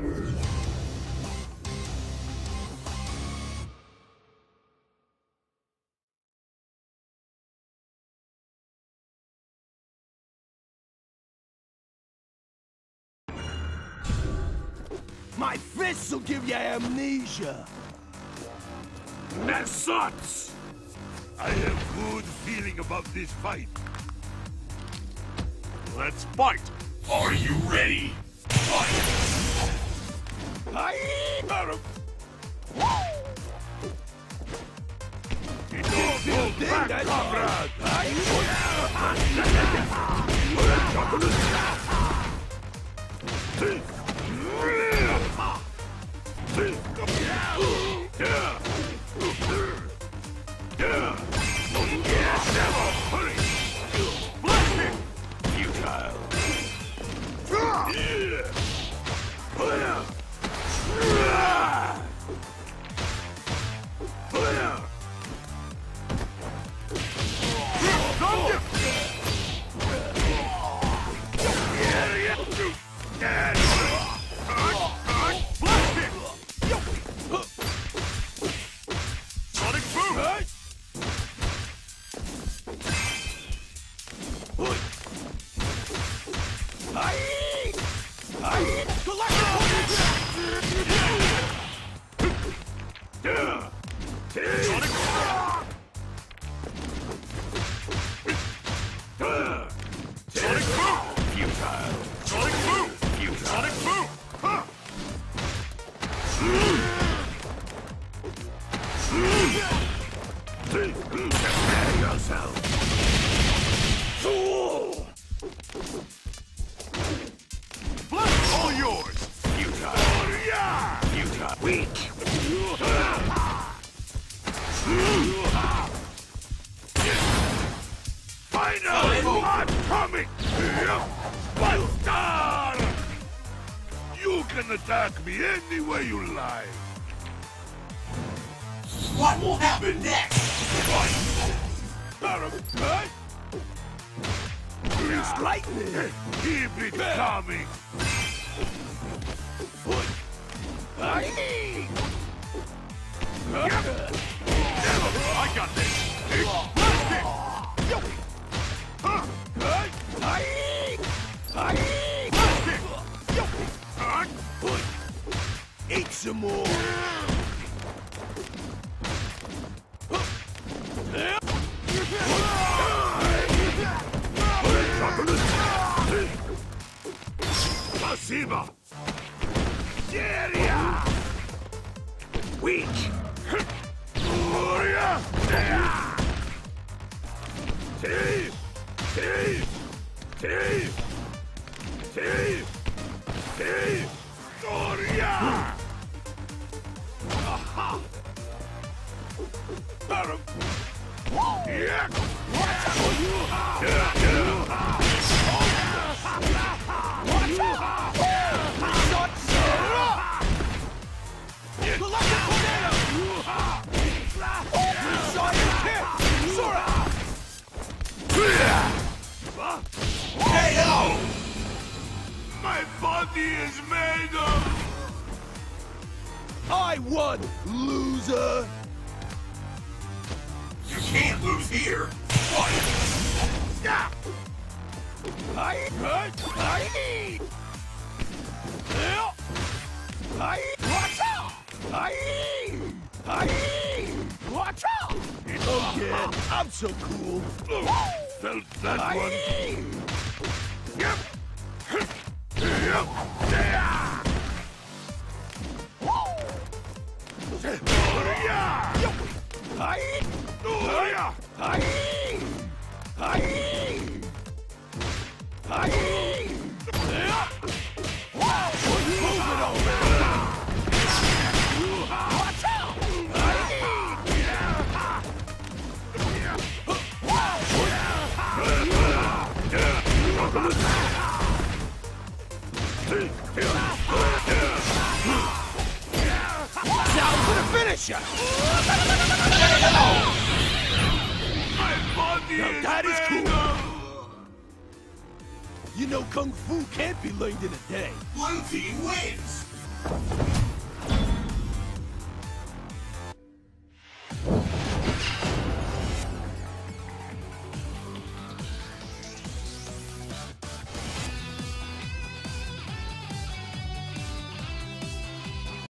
My fists will give you amnesia. That sucks! I have good feeling about this fight. Let's fight! Are you ready? Fight! Don't go back, comrade! Attack me any way you like. What will happen next? Grease lightning. Keep it coming. I got this. Eat some more. Спасибо. Weak. My body is made of... I won, loser! You can't lose here. Fight! Oh yeah, I'm so cool. Felt that one. Yep. Finish ya! My body Now is that is made cool. of... You know Kung Fu can't be learned in a day. Blue team wins!